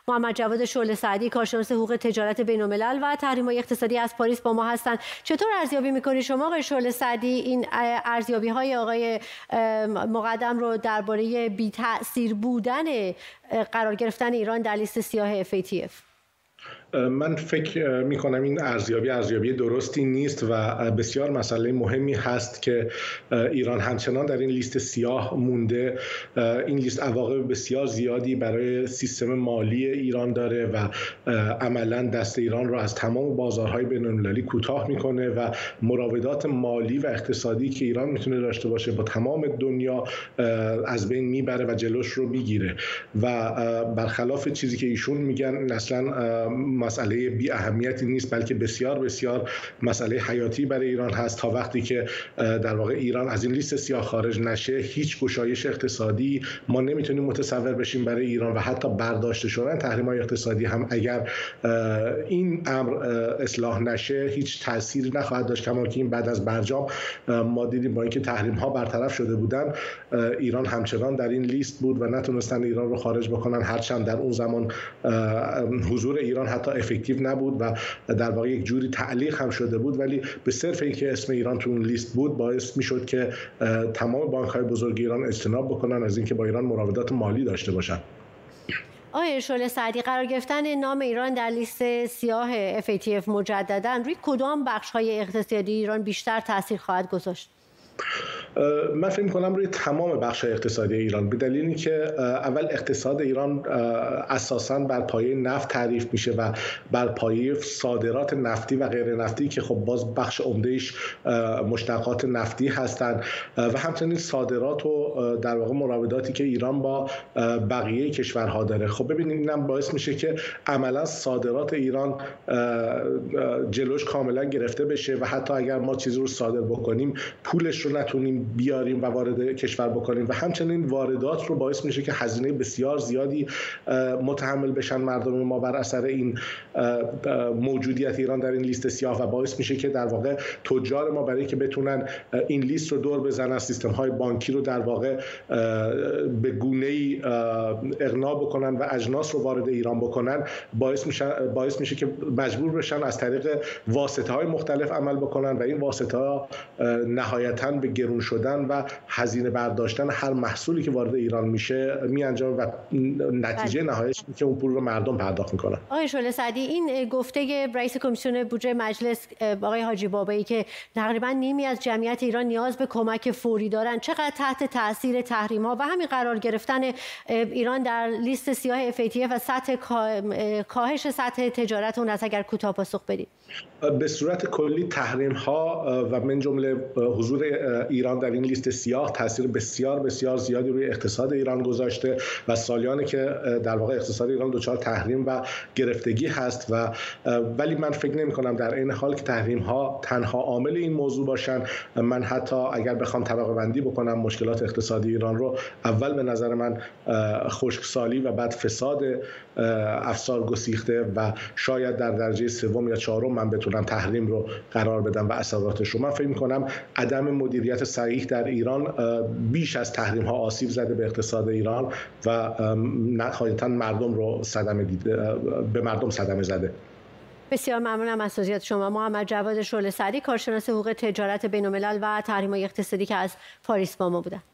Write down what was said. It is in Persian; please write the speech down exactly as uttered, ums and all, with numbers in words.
محمد جواد شعله سعدی، کارشناس حقوق تجارت بین‌الملل و تحریم‌های اقتصادی از پاریس با ما هستند. چطور ارزیابی می‌کنید شما آقای شعله سعدی این ارزیابی‌های آقای مقدم رو درباره بی‌تأثیر بودن قرار گرفتن ایران در لیست سیاه اف ای تی اف؟ من فکر می کنم این ارزیابی ارزیابی درستی نیست و بسیار مسئله مهمی هست که ایران همچنان در این لیست سیاه مونده. این لیست عواقب بسیار زیادی برای سیستم مالی ایران داره و عملاً دست ایران رو از تمام بازارهای بین‌المللی کوتاه میکنه و مراودات مالی و اقتصادی که ایران میتونه داشته باشه با تمام دنیا از بین میبره و جلوش رو میگیره و برخلاف چیزی که ایشون میگن اصلاً مسئله بی اهمیتی نیست، بلکه بسیار بسیار مسئله حیاتی برای ایران هست. تا وقتی که در واقع ایران از این لیست سیاه خارج نشه، هیچ گشایش اقتصادی ما نمیتونیم متصور بشیم برای ایران و حتی برداشته شدن تحریم‌های اقتصادی هم اگر این امر اصلاح نشه هیچ تأثیری نخواهد داشت. کما که این بعد از برجام ما دیدیم با اینکه تحریم‌ها برطرف شده بودن، ایران همچنان در این لیست بود و نتونستن ایران رو خارج بکنن، هرچند در اون زمان حضور ایران حتی افکتیو نبود و در واقع یک جوری تعلیق هم شده بود، ولی به صرف اینکه اسم ایران تو اون لیست بود باعث میشد که تمام بانک‌های بزرگ ایران اجتناب بکنن از اینکه با ایران مراودات مالی داشته باشن. آقای شعله سعدی، قرار گرفتن نام ایران در لیست سیاه اف ای تی اف مجددا روی کدام بخش‌های اقتصادی ایران بیشتر تاثیر خواهد گذاشت؟ من فکر می‌کنم روی تمام بخش اقتصادی ایران، به دلیلی که اول اقتصاد ایران اساساً بر پایه نفت تعریف میشه و بر پایه صادرات نفتی و غیر نفتی که خب باز بخش عمده‌اش مشتقات نفتی هستند و همچنین صادرات و در واقع مراوداتی که ایران با بقیه کشورها داره. خب ببینید اینم باعث میشه که عملاً صادرات ایران جلوش کاملا گرفته بشه و حتی اگر ما چیزی رو صادر بکنیم پولش رو نتونیم بیاریم و وارد کشور بکنیم و همچنین واردات رو باعث میشه که هزینه بسیار زیادی متحمل بشن مردم ما بر اثر این موجودیت ایران در این لیست سیاه و باعث میشه که در واقع تجار ما برای که بتونن این لیست رو دور بزنن، سیستم های بانکی رو در واقع به گونه‌ای اغنا بکنن و اجناس رو وارد ایران بکنن، باعث میشه باعث میشه که مجبور بشن از طریق واسطه های مختلف عمل بکنن و این واسطه ها نهایتاً به گرون شدن و هزینه برداشتن هر محصولی که وارد ایران میشه میانجامه و نتیجه نهاییش اینه که اون پول رو مردم پرداخت میکنن. آقای شعله سعدی، این گفته رئیس کمیسیون بودجه مجلس آقای حاجی بابایی که تقریبا نیمی از جمعیت ایران نیاز به کمک فوری دارن، چقدر تحت تاثیر تحریم ها و همین قرار گرفتن ایران در لیست سیاه اف ای تی اف و سطح کاهش سطح تجارت اون است، اگر کوتاه پاسخ بدید؟ به صورت کلی تحریم ها و من جمله حضور ایران در این لیست سیاه تاثیر بسیار بسیار زیادی روی اقتصاد ایران گذاشته و سالیانی که در واقع اقتصاد ایران دچار تحریم و گرفتگی هست و ولی من فکر نمی کنم در این حال که تحریم ها تنها عامل این موضوع باشن. من حتی اگر بخوام طبقه بندی بکنم مشکلات اقتصادی ایران رو، اول به نظر من خشکسالی و بعد فساد افسار گسیخته و شاید در درجه سوم یا چهارم من بتونم تحریم رو قرار بدم و اثراتش رو. من فکر می‌کنم عدم مدیریت صحیح در ایران بیش از تحریم ها آسیب زده به اقتصاد ایران و نهایتاً مردم رو صدمه دیده، به مردم صدمه زده. بسیار ممنونم از توضیحات شما. محمد جواد شعله سعدی، کارشناس حقوق تجارت بین‌الملل و تحریم‌های اقتصادی که از پاریس با ما بودند.